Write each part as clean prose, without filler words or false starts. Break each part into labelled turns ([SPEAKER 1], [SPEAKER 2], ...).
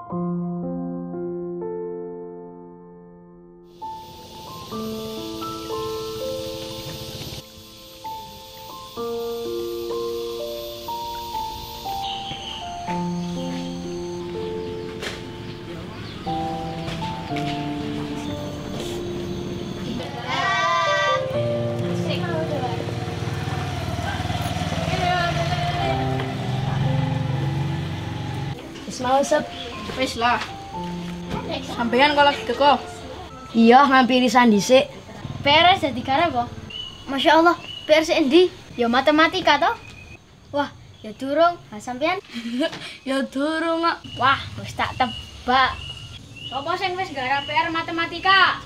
[SPEAKER 1] Mau sep,
[SPEAKER 2] Wis lah. Sampeyan kok lagi teko?
[SPEAKER 1] iya ngampiri sandisik.
[SPEAKER 3] PR jadi garap kok. Masya Allah, PR endi? Ya matematika toh? Wah, ya durung. Nah, sampean?
[SPEAKER 2] Ya durung kok.
[SPEAKER 3] Wah, wis tak tebak.
[SPEAKER 2] Sopo sing wis garap PR matematika?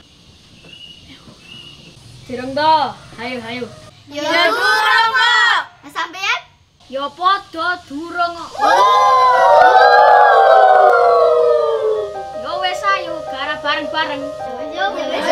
[SPEAKER 2] Durung to. Hayo, hayo.
[SPEAKER 3] Ya durung kok. Nah, sampean?
[SPEAKER 2] Ya padha durung kok. Yo wis ayo garap bareng-bareng.
[SPEAKER 3] Yo, wis.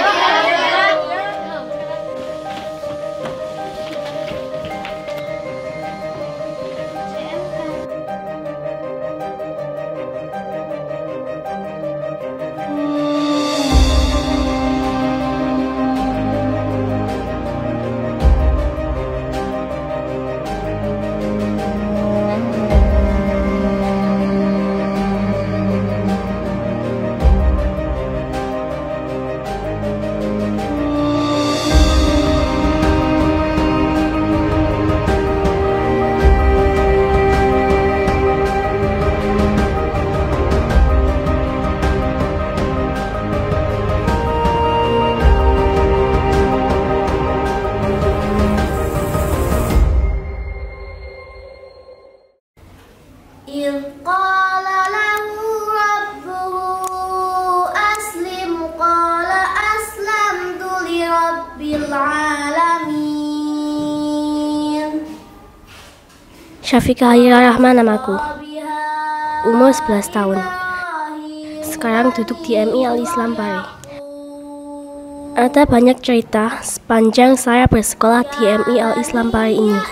[SPEAKER 4] Syafiqah Aira Rahman namaku. Umur 11 tahun. Sekarang duduk di MI Al-Islam Pare. Ada banyak cerita sepanjang saya bersekolah di MI Al-Islam Pare ini.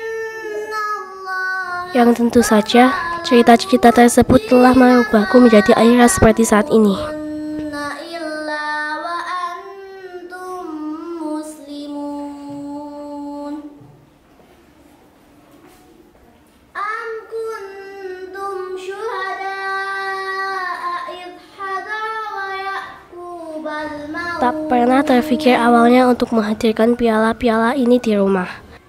[SPEAKER 4] Yang tentu saja, cerita-cerita tersebut telah merubahku menjadi Aira seperti saat ini. Tak pernah terfikir awalnya untuk menghadirkan piala-piala ini di rumah.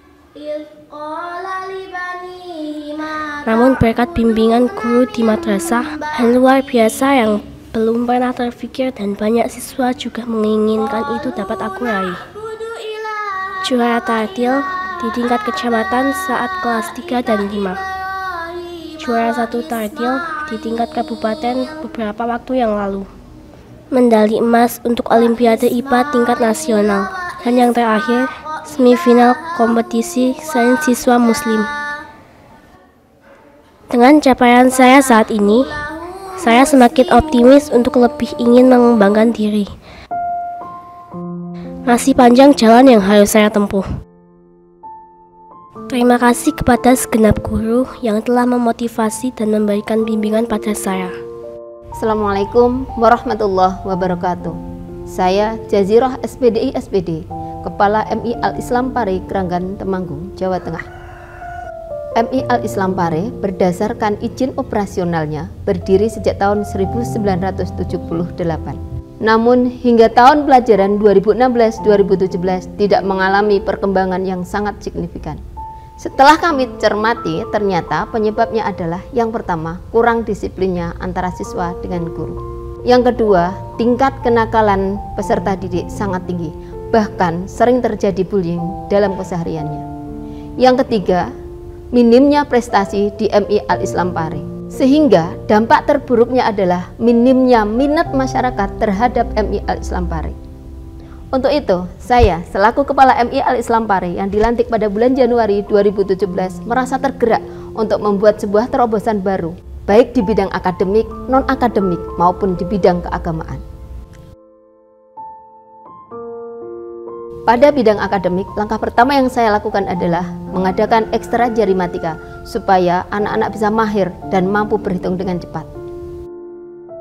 [SPEAKER 4] Namun berkat bimbingan guru di madrasah yang luar biasa yang belum pernah terfikir dan banyak siswa juga menginginkan itu dapat aku raih. Juara tartil di tingkat kecamatan saat kelas 3 dan 5. Juara 1 tartil di tingkat kabupaten beberapa waktu yang lalu. Medali emas untuk Olimpiade IPA tingkat nasional. Dan yang terakhir, semifinal kompetisi sains siswa muslim. Dengan capaian saya saat ini, saya semakin optimis untuk lebih ingin mengembangkan diri. Masih panjang jalan yang harus saya tempuh. Terima kasih kepada segenap guru yang telah memotivasi dan memberikan bimbingan pada saya.
[SPEAKER 5] Assalamualaikum warahmatullahi wabarakatuh. Saya Jazirah SPDI SPD, Kepala MI Al-Islam Pare, Kranggan, Temanggung, Jawa Tengah. MI Al-Islam Pare berdasarkan izin operasionalnya berdiri sejak tahun 1978. Namun hingga tahun pelajaran 2016-2017 tidak mengalami perkembangan yang sangat signifikan. Setelah kami cermati, ternyata penyebabnya adalah yang pertama, kurang disiplinnya antara siswa dengan guru. Yang kedua, tingkat kenakalan peserta didik sangat tinggi, bahkan sering terjadi bullying dalam kesehariannya. Yang ketiga, minimnya prestasi di MI Al-Islam Pare. Sehingga dampak terburuknya adalah minimnya minat masyarakat terhadap MI Al-Islam Pare. Untuk itu, saya selaku Kepala MI Al-Islam Pare yang dilantik pada bulan Januari 2017 merasa tergerak untuk membuat sebuah terobosan baru, baik di bidang akademik, non-akademik, maupun di bidang keagamaan. Pada bidang akademik, langkah pertama yang saya lakukan adalah mengadakan ekstra jarimatika supaya anak-anak bisa mahir dan mampu berhitung dengan cepat.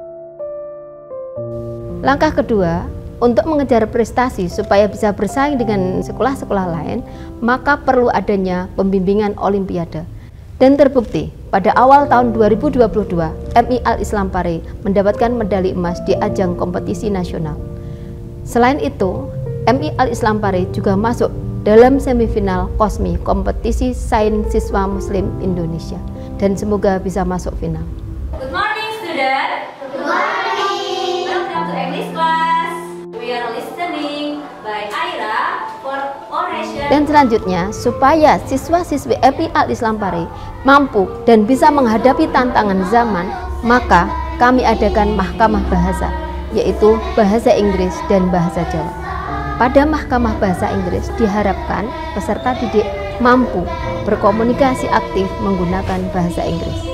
[SPEAKER 5] Langkah kedua, untuk mengejar prestasi supaya bisa bersaing dengan sekolah-sekolah lain, maka perlu adanya pembimbingan olimpiade. Dan terbukti, pada awal tahun 2022, MI Al-Islam Pare mendapatkan medali emas di ajang kompetisi nasional. Selain itu, MI Al-Islam Pare juga masuk dalam semifinal KOSMI, kompetisi sains siswa muslim Indonesia, dan semoga bisa masuk final.
[SPEAKER 6] Good morning, student. Good morning. Welcome to English class. We are listening by Aira for oration.
[SPEAKER 5] Dan selanjutnya, supaya siswa-siswi MI Al-Islam Pare mampu dan bisa menghadapi tantangan zaman, maka kami adakan mahkamah bahasa, yaitu bahasa Inggris dan bahasa Jawa. Pada mahkamah bahasa Inggris diharapkan peserta didik mampu berkomunikasi aktif menggunakan bahasa Inggris.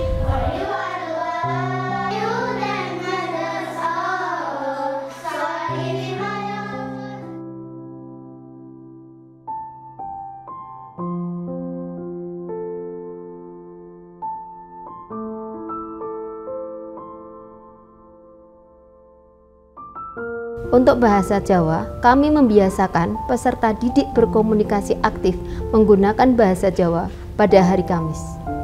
[SPEAKER 5] Untuk bahasa Jawa, kami membiasakan peserta didik berkomunikasi aktif menggunakan bahasa Jawa pada hari Kamis.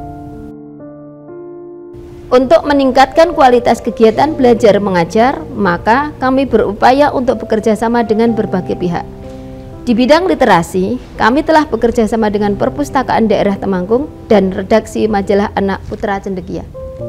[SPEAKER 5] Untuk meningkatkan kualitas kegiatan belajar mengajar, maka kami berupaya untuk bekerja sama dengan berbagai pihak. Di bidang literasi, kami telah bekerja sama dengan Perpustakaan Daerah Temanggung dan redaksi majalah Anak Putra Cendekia.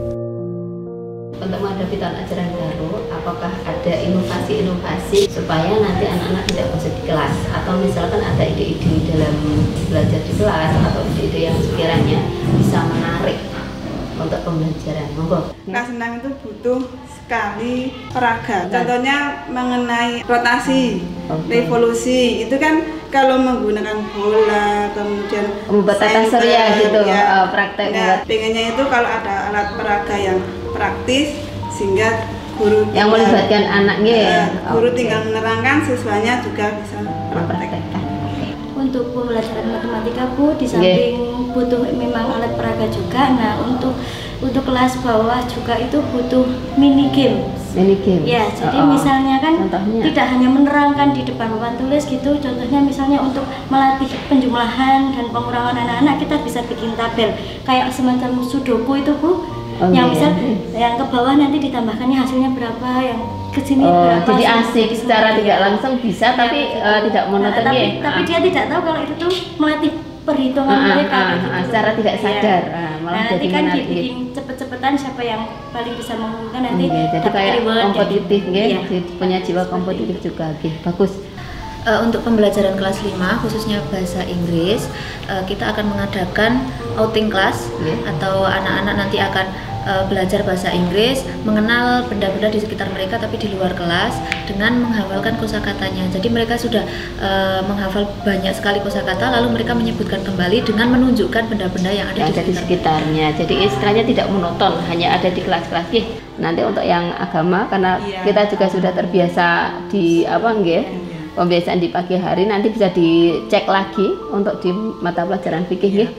[SPEAKER 5] Untuk menghadapi tahun ajaran baru, apakah ada inovasi-inovasi supaya nanti anak-anak tidak bosan di kelas, atau misalkan ada ide-ide dalam belajar di kelas atau ide-ide yang sekiranya bisa menarik untuk pembelajaran? Monggo.
[SPEAKER 2] Kelas 6 itu butuh sekali peraga. Contohnya mengenai rotasi, revolusi. Itu kan kalau menggunakan bola, kemudian
[SPEAKER 5] membuat tata surya gitu,
[SPEAKER 2] ya.
[SPEAKER 5] praktek.
[SPEAKER 2] Nah, pengennya itu kalau ada alat peraga yang praktis sehingga guru
[SPEAKER 5] yang melibatkan anaknya,
[SPEAKER 2] guru tinggal menerangkan, siswanya juga bisa
[SPEAKER 5] mempraktekkan.
[SPEAKER 3] Untuk pembelajaran matematika Bu, di samping butuh memang alat peraga juga. Nah, untuk kelas bawah juga itu butuh mini game. Ya, jadi misalnya kan contohnya tidak hanya menerangkan di depan papan tulis gitu. Contohnya misalnya untuk melatih penjumlahan dan pengurangan anak-anak, kita bisa bikin tabel kayak semacam sudoku itu Bu. Yang misal yang ke bawah nanti ditambahkannya hasilnya berapa, yang ke sini berapa.
[SPEAKER 5] Jadi asik secara tidak langsung bisa, tapi tidak monoton ya.
[SPEAKER 3] Tapi dia tidak tahu kalau itu tuh melatih perhitungan mereka gitu.
[SPEAKER 5] Secara tidak sadar. Malah
[SPEAKER 3] nanti
[SPEAKER 5] jadi
[SPEAKER 3] kan
[SPEAKER 5] menarik.
[SPEAKER 3] dibikin cepet-cepetan siapa yang paling bisa mengumpulkan nanti.
[SPEAKER 5] Jadi kayak kompetitif
[SPEAKER 3] gitu.
[SPEAKER 5] punya jiwa kompetitif juga. Bagus.
[SPEAKER 6] Untuk pembelajaran kelas 5 khususnya bahasa Inggris, kita akan mengadakan outing class, atau anak-anak nanti akan belajar bahasa Inggris, mengenal benda-benda di sekitar mereka tapi di luar kelas dengan menghafalkan kosakatanya. Jadi mereka sudah menghafal banyak sekali kosakata, lalu mereka menyebutkan kembali dengan menunjukkan benda-benda yang ada di
[SPEAKER 5] sekitarnya. Jadi istilahnya tidak monoton, hanya ada di kelas-kelas. Nanti untuk yang agama, karena kita juga sudah terbiasa di pembiasaan di pagi hari, nanti bisa dicek lagi untuk di mata pelajaran fikih.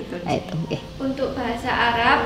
[SPEAKER 7] Untuk bahasa Arab,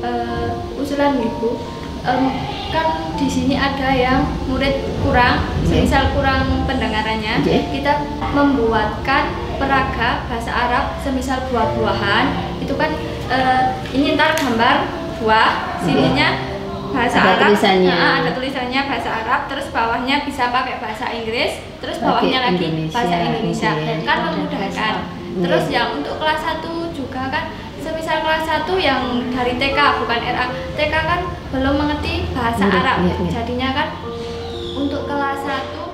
[SPEAKER 7] usulan Ibu, kan di sini ada yang murid kurang, semisal kurang pendengarannya, kita membuatkan peraga bahasa Arab, semisal buah-buahan, itu kan ini ntar gambar buah, sininya bahasa
[SPEAKER 5] ada
[SPEAKER 7] Arab,
[SPEAKER 5] tulisannya.
[SPEAKER 7] Ada tulisannya bahasa Arab, terus bawahnya bisa pakai bahasa Inggris, terus bawahnya lagi bahasa Indonesia, kan memudahkan. Terus yang untuk kelas 1 juga kan, semisal kelas 1 yang dari TK bukan RA, TK kan belum mengerti bahasa Arab, jadinya kan untuk kelas 1